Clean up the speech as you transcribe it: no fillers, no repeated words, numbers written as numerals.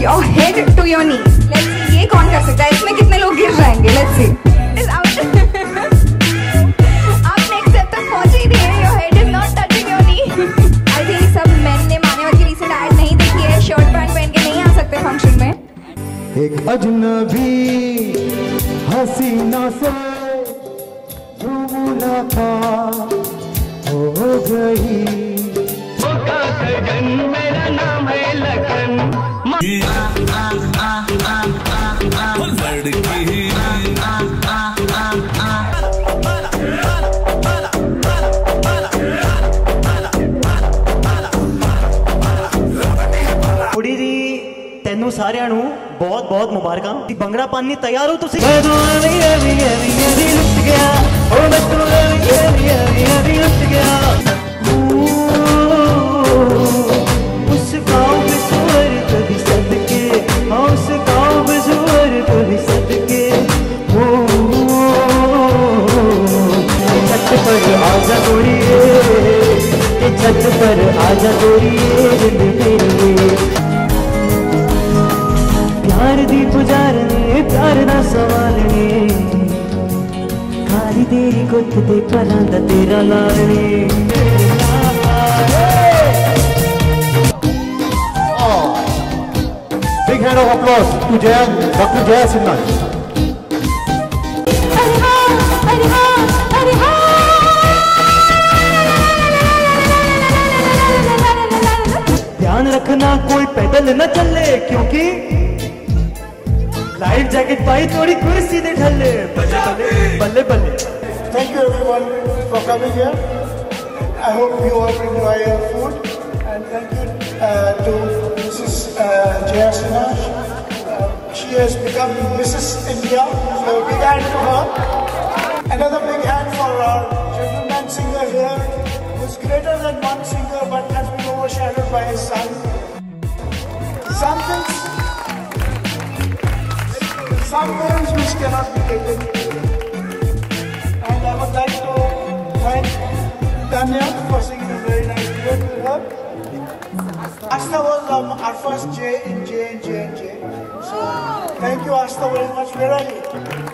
your head to your knees. Let's see ये कौन कर सकता है, इसमें कितने लोग गिर जाएंगे. Let's see. Is out. आप next step तक पहुंच ही नहीं है. Your head is not touching your knee. I think सब men ने मान्यवर की recent ad नहीं देखी है. शर्ट पैंट पहन के नहीं आ सकते फंक्शन में. एक अजनबी हसीना से जो मुलाकात हो गई. मेरा नाम है लगन कुड़ी दी तेनू सारिਆਂ ਨੂੰ बहुत बहुत मुबारकां. भंगड़ा पानी तैयार हो तुसी? लुट गया लुट गया उस गाँव में सुअर कभी सदके, उस गाँव में सुअर कभी सदके. छत पर आजा गोरिए, छत पर आजा गोरिए. प्यार दी पुजारने प्यार दा सवालने, खाली तेरी गुत्त ते परां दा तेरा लालने. Big hand of applause to Dr. Jaya Sinha. ध्यान रखना कोई पैदल न चले, क्योंकि लाइफ जैकेट पाई थोड़ी कुर्सी दे ढले. बल्ले बल्ले बल्ले. Thank you everyone for coming here. I hope you all enjoy your food, and thank you to Mrs. Jaya Sinha. She has become Mrs. India, so big hand to her. Another big hand for our gentleman singer here, who's greater than one singer but has been overshadowed by his son. Some things which cannot be taken. And I would like to thank Tanya for singing a very nice duet with her. Asta was our first J in J and J and J. So thank you Asta very much. Where are you?